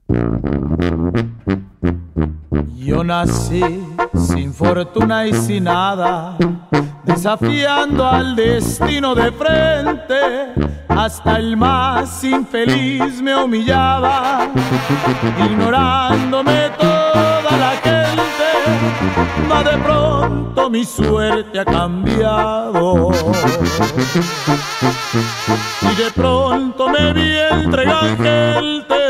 Yo nací sin fortuna y sin nada, desafiando al destino de frente. Hasta el más infeliz me humillaba, ignorándome toda la gente. Ma de pronto mi suerte ha cambiado y de pronto me vi entre gente.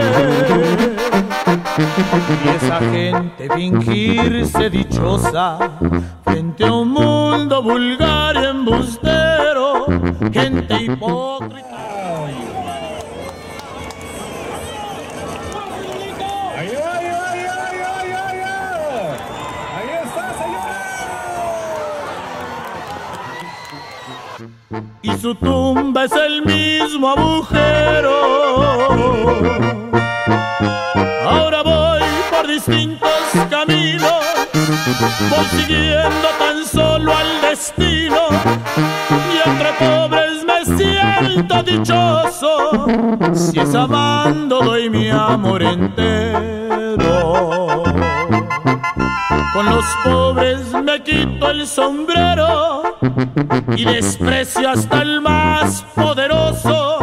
Y esa gente fingirse dichosa frente a un mundo vulgar y embustero, gente hipócrita. Ahí está, señora. Y su tumba es el mismo agujero. Ahora voy por distintos caminos, voy siguiendo tan solo al destino, y entre pobres me siento dichoso, si es amando doy mi amor entero. Con los pobres me quito el sombrero y desprecio hasta el más poderoso.